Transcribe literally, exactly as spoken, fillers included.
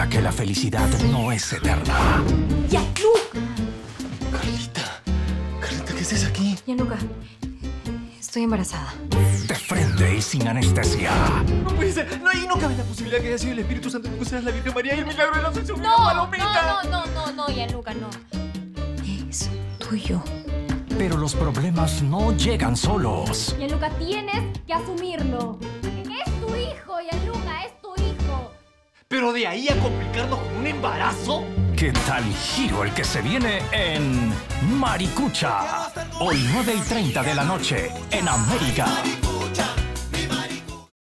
Recuerda que la felicidad no es eterna. ¡Gianluca! Carlita, Carlita, ¿qué haces aquí? Gianluca, estoy embarazada. De frente y sin anestesia. No puede ser, no, y no cabe la posibilidad que haya sido el Espíritu Santo que seas la Virgen María y el milagro de la Asunción. No, palomita. no, no, no, no, Gianluca, no. Es tuyo. Pero los problemas no llegan solos. Gianluca, tienes que asumirlo. Es tu hijo, Gianluca, es tu hijo. Pero de ahí a complicarnos con un embarazo. ¿Qué tal giro el que se viene en Maricucha? Hoy nueve y treinta de la noche en América.